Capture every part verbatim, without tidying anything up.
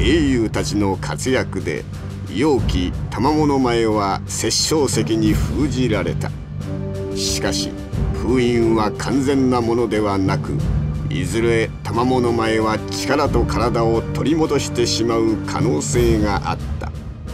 英雄たちの活躍で妖気賜物前は殺生石に封じられた。しかし封印は完全なものではなく、いずれ賜物前は力と体を取り戻してしまう可能性があった。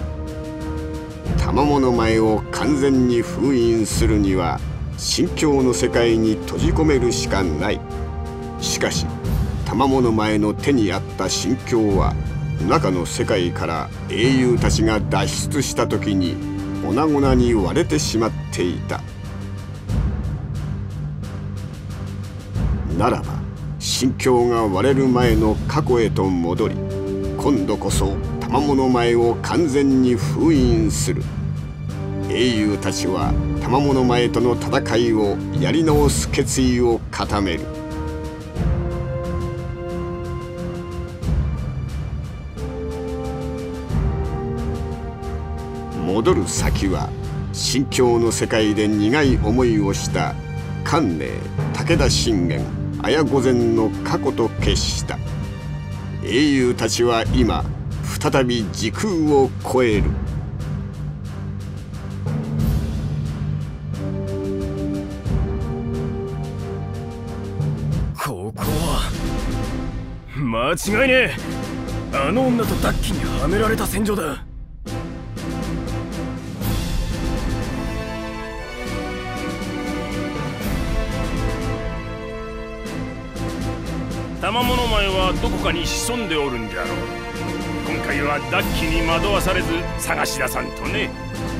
賜物前を完全に封印するには神境の世界に閉じ込めるしかない。しかし賜物前の手にあった神境は中の世界から英雄たちが脱出した時に粉々に割れてしまっていた。ならば神境が割れる前の過去へと戻り、今度こそ賜物前を完全に封印する。英雄たちは賜物前との戦いをやり直す決意を固める。戻る先は神境の世界で苦い思いをした観寧、武田信玄、綾御前の過去と決した。英雄たちは今再び時空を超える。 ここは間違いねえ。あの女とダッキにはめられた戦場だ。賜物前はどこかに潜んでおるんじゃろう。今回はダッキに惑わされず探し出さんとね。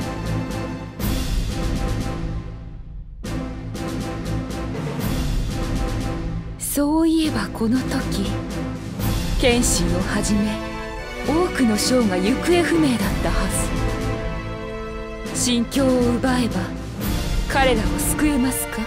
そういえばこの時、謙信をはじめ多くの将が行方不明だったはず。神境を奪えば彼らを救えますか？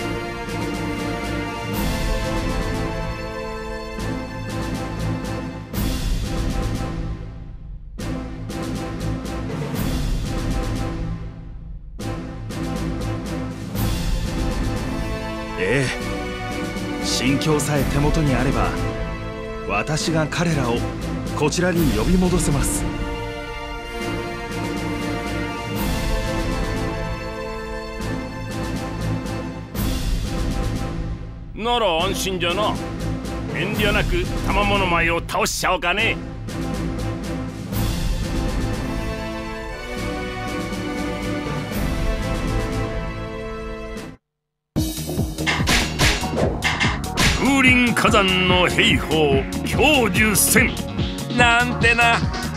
ええ、神境さえ手元にあれば私が彼らをこちらに呼び戻せます。 なら安心じゃな。遠慮なく賜物前を倒しちゃおうかね。風林火山の兵法享受戦なんてな。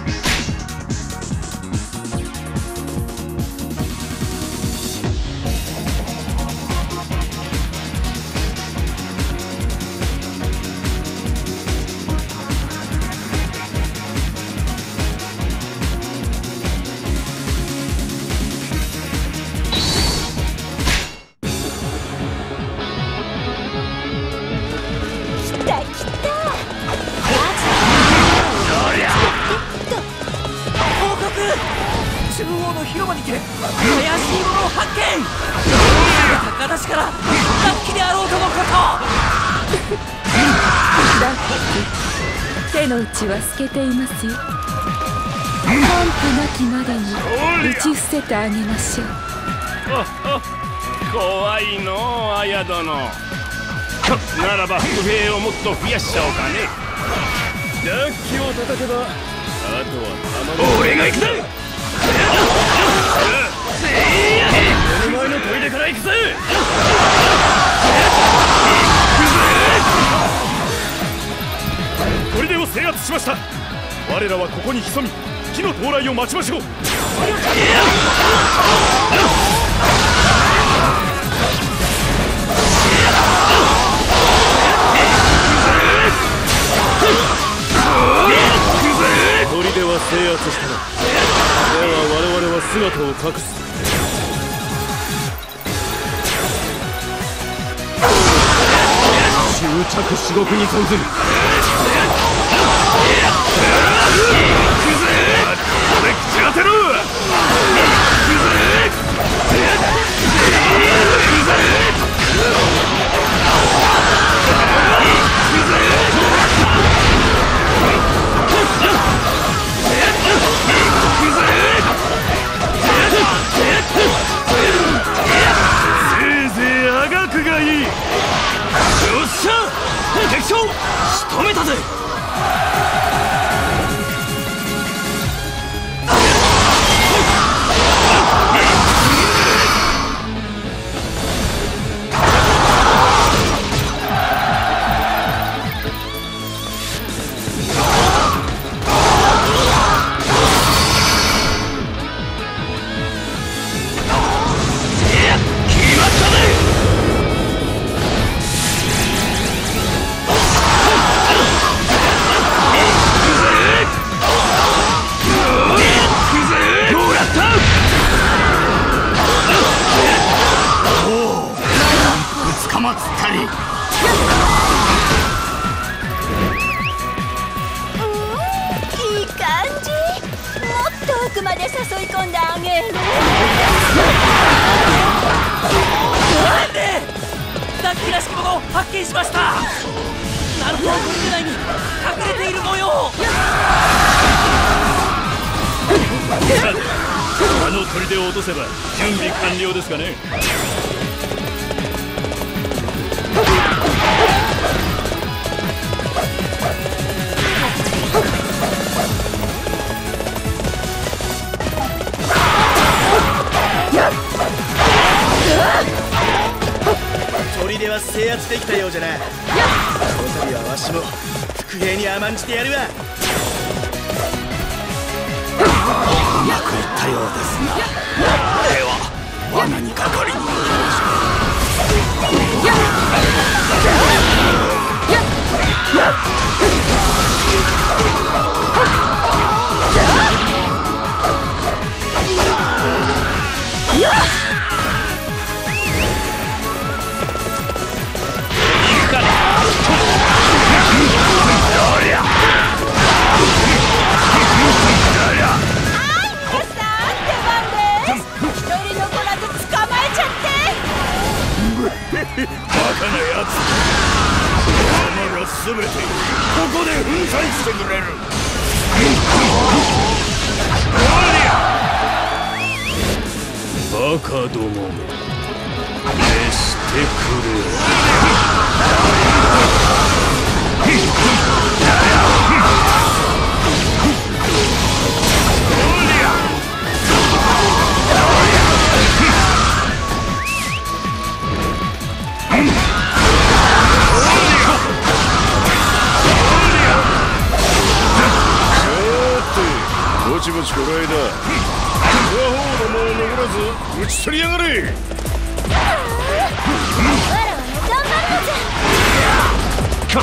中央の広場にて怪しいものを発見。高田氏からダッキであろうとのこと。 ダッキ、手の内は透けていますよ。完膚なきまでに打ち伏せてあげましょう。 怖いのう綾殿。ならば伏兵をもっと増やしちゃおうかね。ダッキを叩けばあとは頼む。俺が行くぜ。目の前の砦から行くぜ。砦を制圧しました。我らはここに潜み火の到来を待ちましょう。砦は制圧したら、では我々は姿を隠す。執着至極に存ずる。これ口当てろ。 がいい。よっしゃ、敵将仕留めたぜ。 あの砦を落とせば準備完了ですかね。 砦は制圧できたようじゃな。この度はわしも伏兵に甘んじてやるわ。うまくいったようですな。では罠にかかりに行きましょう。 バカなやつ、お前らすべてここで粉砕してくれる。バカどもめ、熱してくれ。ぼちぼちこらえだ。和法どもを残らず討ち取りやがれ。わらわの頑張るのじゃ。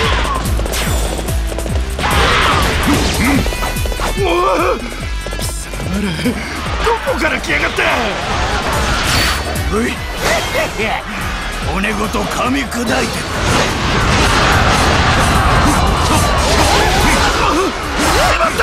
おお、貴様らどこから来やがった。おい骨ごと噛み砕いてる。しまった。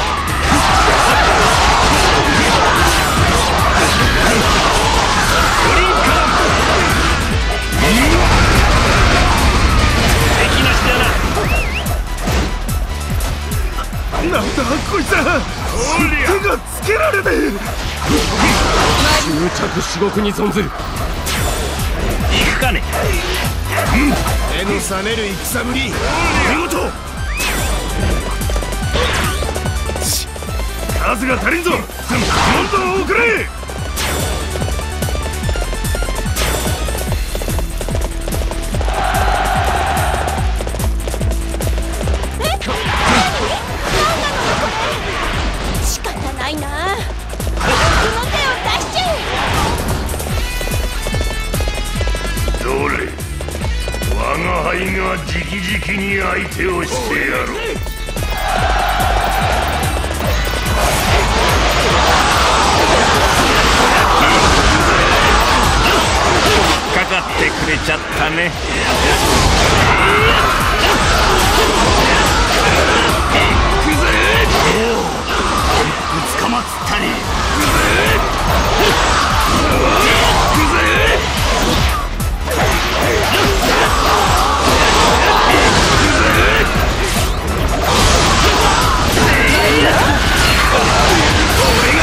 なんだこいつは。手がつけられねえ。執着至極に存ずる。行くかね。目の覚める戦ぶり見事。数が足りんぞ。どんどん送れ。 仕方ないな。この手を出しちゃえ。 どれ、我が輩が直々に相手をしてやろう。かかってくれちゃったね。行くぜ。ぶつかまつったり。行くぜ。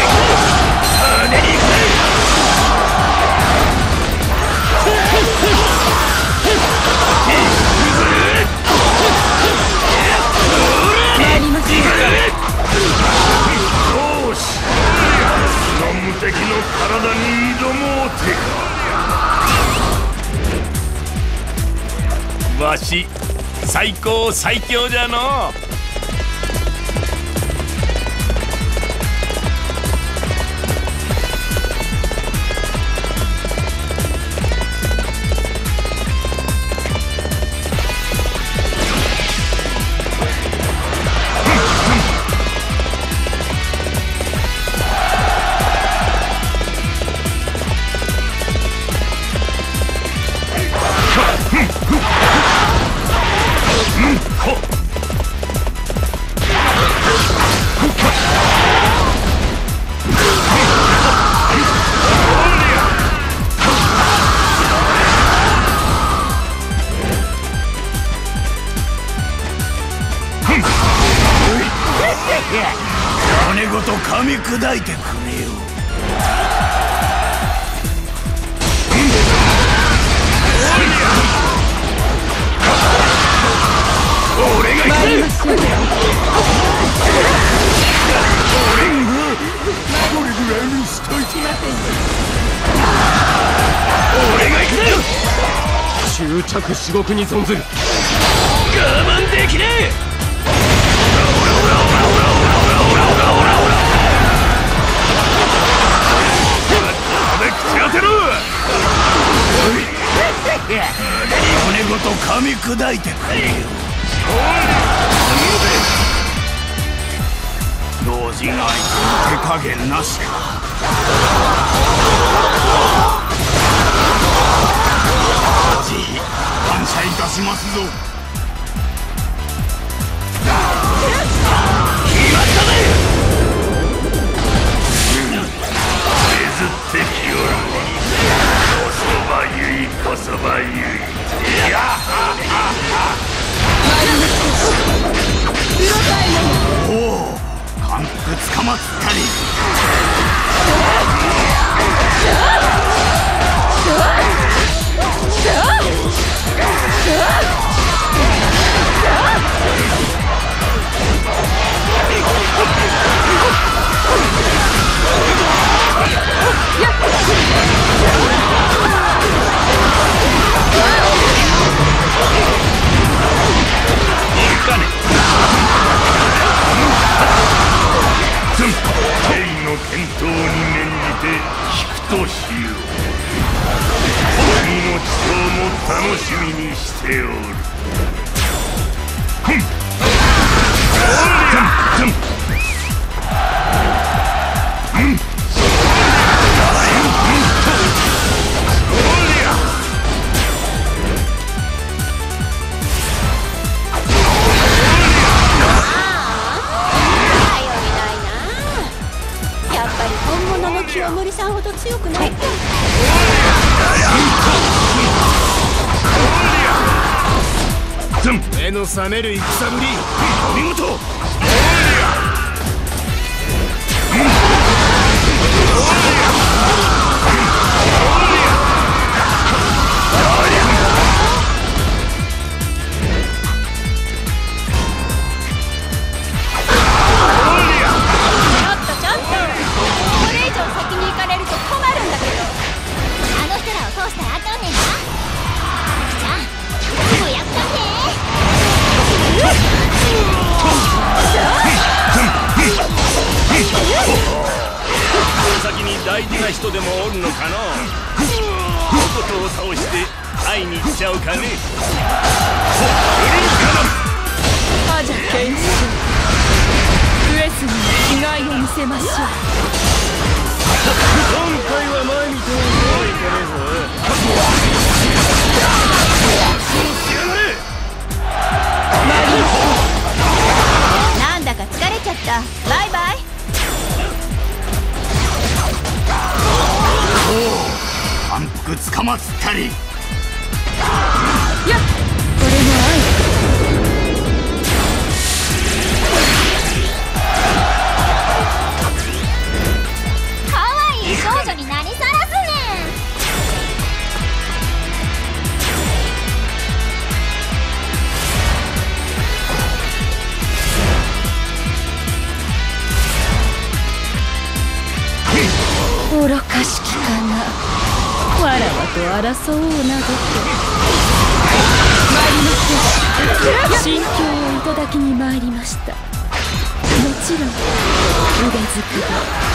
俺が行くぜ。 わし最高最強じゃの。 骨ごと噛み砕いてくれよ。俺が行く。俺ぐらいにしといて。俺が行く。 執着至極に存ずる。 我慢できねえ。骨ごと噛み砕いてくれよ。老人相手に手加減なしか。ぜひ感謝いたしますぞ。決まったぜ。削ってきよる。こそばゆいこそばゆい。いやおお、反復つかまつったり。天の健闘に免じて引くとしよう。君の地層も楽しみにしておる。ふん清盛さんほど強くないか。 目の覚める戦ぶり、お見事。先に大事な人でもおるのかの。ことを倒して会いに行っちゃうかね。 アジャ剣士、上杉に気概を見せましょう。 今回は前みたいにはいかねえぞ。 なんだか疲れちゃった。バイバイ。 おお、反復つかまつったり。 やっ、これもかわいい少女に何さらすねん。愚かしきかな。わらわと争おうなどと。 ません。心境をいただきに参りました。もちろん腕づくで。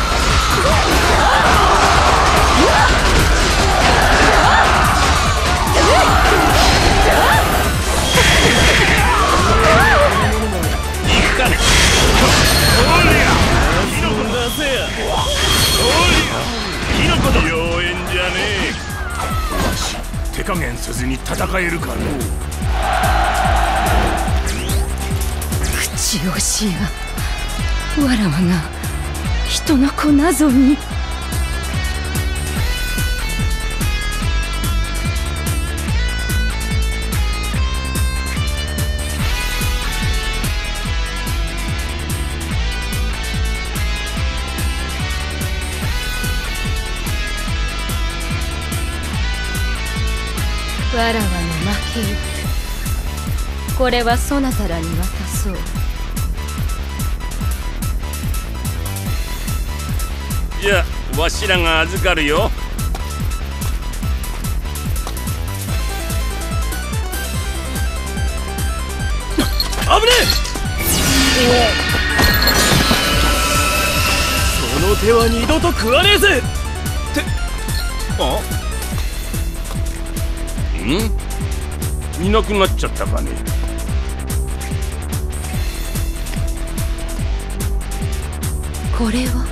行くかね。おりゃキノコ出せや。おりゃキノコだ。妖艶じゃねえ。わし手加減せずに戦えるかのう。 口惜しやわらわが人の子なぞに。わらわの負けよ。これはそなたらに渡そう。 じゃあわしらが預かるよ。危ねえ。その手は二度と食わねえぜ。ってあんいなくなっちゃったかね。 これは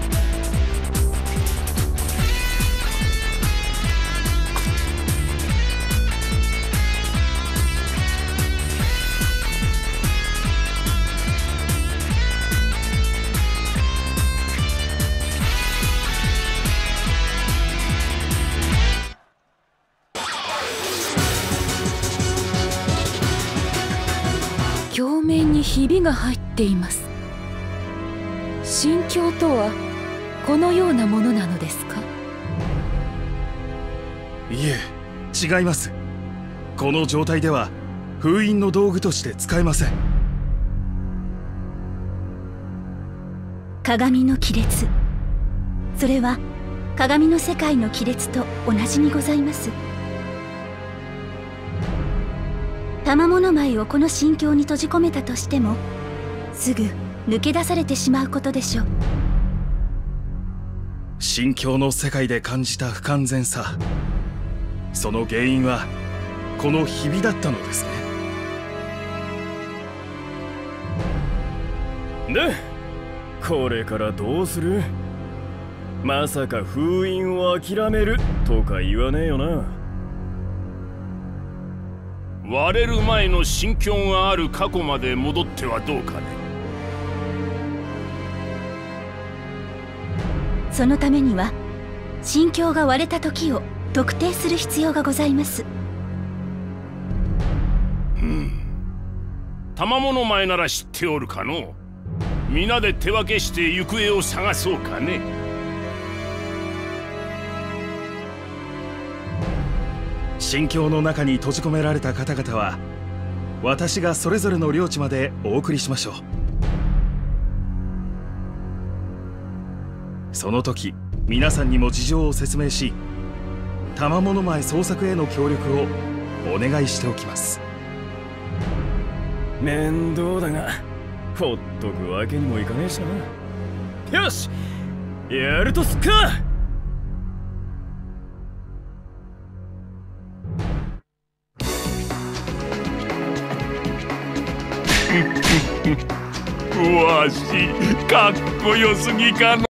鏡面にひびが入っています。心境とはこのようなものなのですか？ いえ、違います。この状態では封印の道具として使えません。 鏡の亀裂、それは鏡の世界の亀裂と同じにございます。賜物舞をこの心境に閉じ込めたとしても、すぐ抜け出されてしまうことでしょう。 心境の世界で感じた不完全さ、その原因はこのひびだったのですね。でこれからどうする？まさか封印を諦めるとか言わねえよな。割れる前の心境がある過去まで戻ってはどうかね。 そのためには心境が割れた時を特定する必要がございます。 うん。賜物前なら知っておるかの。皆で手分けして行方を探そうかね。 心境の中に閉じ込められた方々は、私がそれぞれの領地までお送りしましょう。その時皆さんにも事情を説明し、賜物前捜索への協力をお願いしておきます。 面倒だがほっとくわけにもいかねえしな。よし、やるとすっか。わしかっこよすぎかの。